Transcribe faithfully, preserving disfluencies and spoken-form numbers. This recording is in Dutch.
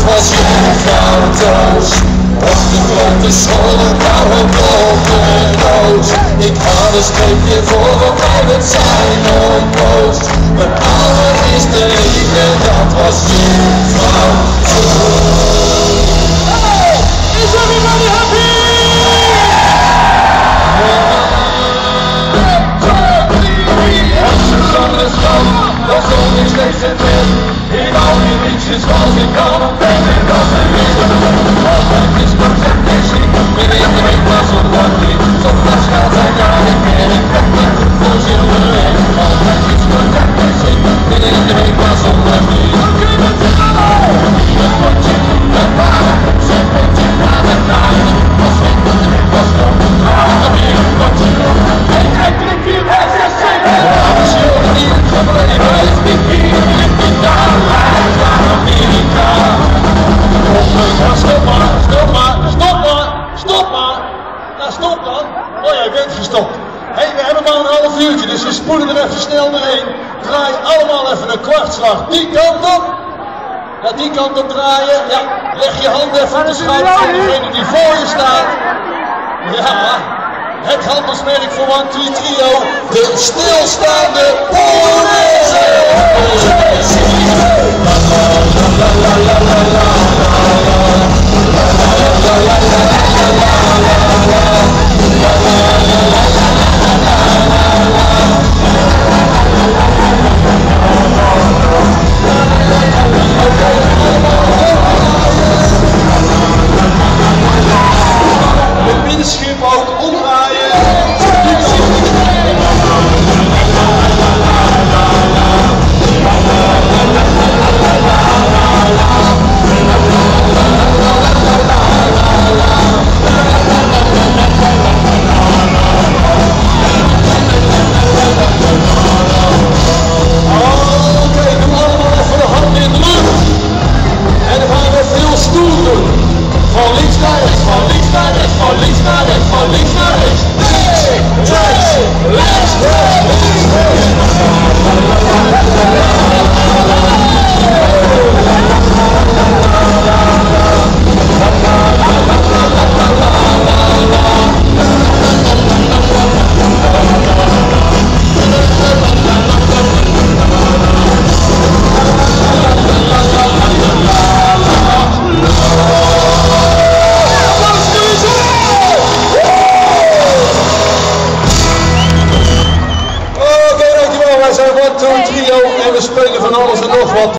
was juffrouw-Toos. Op de grote schoolgebouwen wolkenloos. Ik had een streepje voor op mij met zijn onpost. Mijn allereerste liefde, dat was juffrouw-Toos. Hey, is everybody happy? Dat zong ik steeds het in. Ik hou die liedjes als ik kan op en ik kan het niet. Altijd is concept en chic. Midden in de week maar zondag niet. Zondag gaat hij naar de kerk. Voor zilveren. Altijd is concept en chic. Midden in de week maar zondag niet. Een potje met water. Zo'n potje naar de naam. Als ik de week was nog een vraag. Dan weer een potje op. En hij klinkt hier als een zingen. Als je ook niet gebleven is. Stop maar, stop maar, stop maar, stop maar. Nou stop dan. Oh ja, je bent gestopt. Hé, hey, we hebben maar een half uurtje, dus we spoelen er even snel doorheen. Draai allemaal even een kwartslag die kant op. Ja, die kant op draaien. Ja, leg je hand even op de schouder van degene die voor je staat. Ja, het handelsmerk voor one two trio. De stilstaande Polonaise. Het middenschip ook omdraaien. Van links naar rechts, van links naar rechts, van links naar rechts, van links naar rechts. Links, rechts, rechts, rechts, Wij zijn one two trio en we spelen van alles en nog wat.